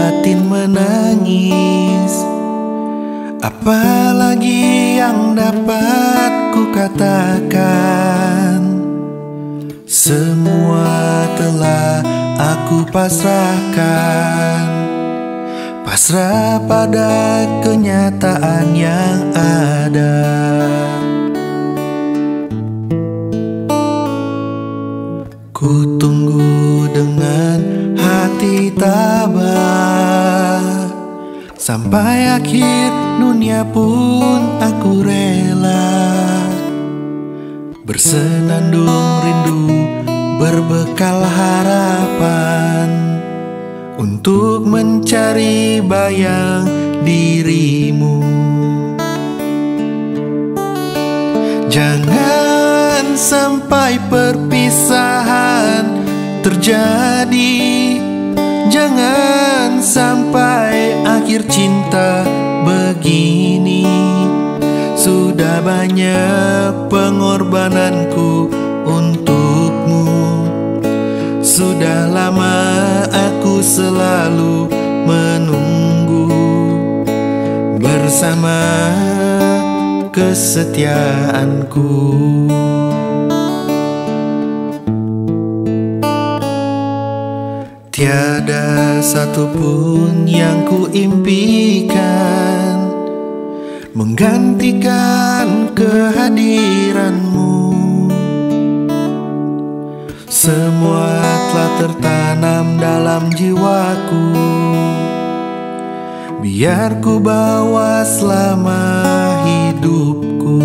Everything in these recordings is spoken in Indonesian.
batin menangis. Apalagi yang dapat ku katakan? Semua telah aku pasrahkan, pasrah pada kenyataan yang ada. Ku tunggu dengan hati tabah, sampai akhir dunia pun aku rela. Bersenandung rindu, berbekal harapan, untuk mencari bayang dirimu. Jangan sampai perpisahan terjadi, jangan sampai akhir cinta begini. Sudah banyak pengorbananku untukmu, sudah lama aku selalu menunggu bersama kesetiaanku. Tiada satupun yang ku impikan menggantikan kehadiranmu. Semua telah tertanam dalam jiwaku, biar ku bawa selama hidupku.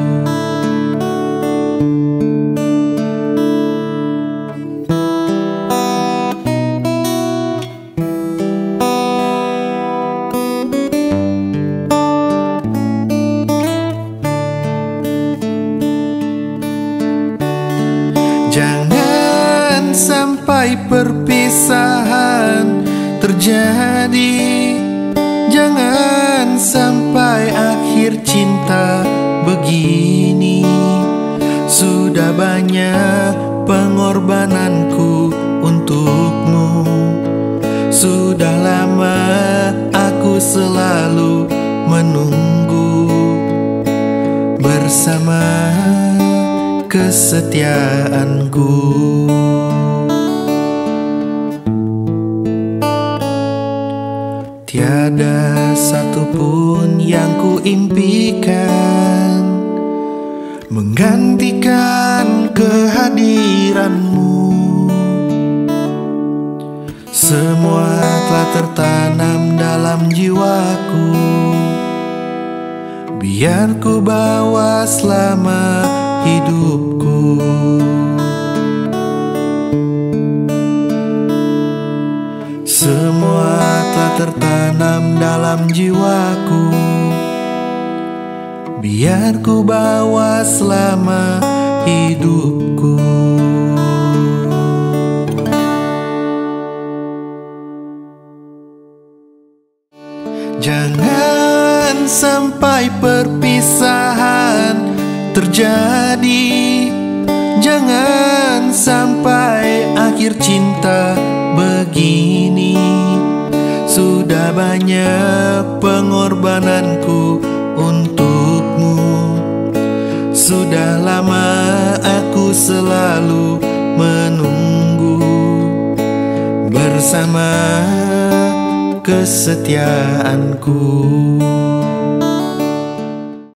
Jangan sampai perpisahan terjadi, jangan sampai akhir cinta begini. Sudah banyak pengorbananku untukmu, sudah lama aku selalu menunggu bersama kesetiaanku. Tiada satupun yang ku impikan menggantikan kehadiranmu. Semua telah tertanam dalam jiwaku, biar ku bawa selama hidupku. Semua telah tertanam dalam jiwaku, biar ku bawa selama hidupku. Jangan sampai perpisahan terjadi, jangan sampai akhir cinta begini. Sudah banyak pengorbananku untukmu, sudah lama aku selalu menunggu bersama kesetiaanku.